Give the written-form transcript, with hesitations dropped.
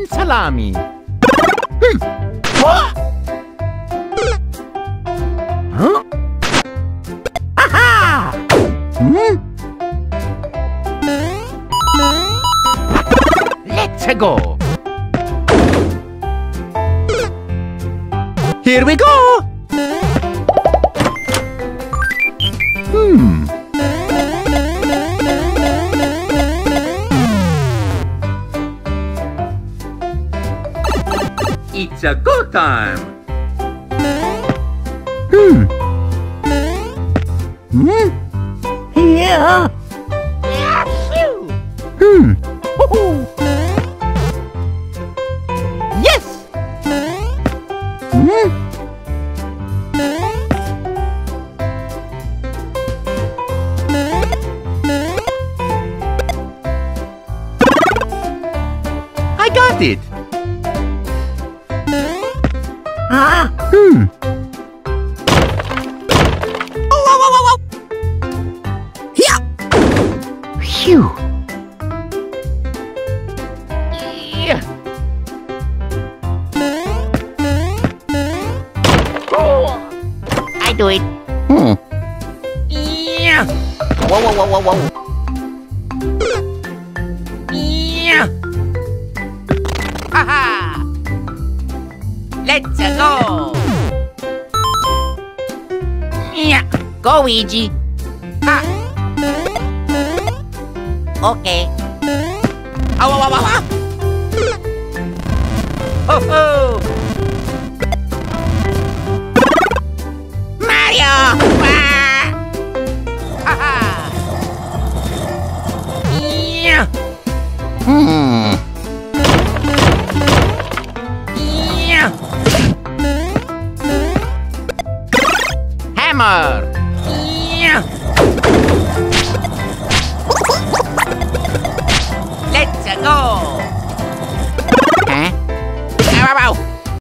and salami. What? Huh? Aha! Let's go. Here we go. It's a go time. Yeah. Yes. I got it. Ah. Oh, Yeah. Phew. Yeah. Oh. I do it. Yeah. Whoa, whoa, whoa, whoa, whoa. Yeah. Haha. Let's go. Yeah. Go, Ouija. Ha. Okay. Ow, ow, ow, ow, ow. Ho, ho. Mario! Ah. Haha. Yeah. Yeah. Hammer. Yeah. Let's go.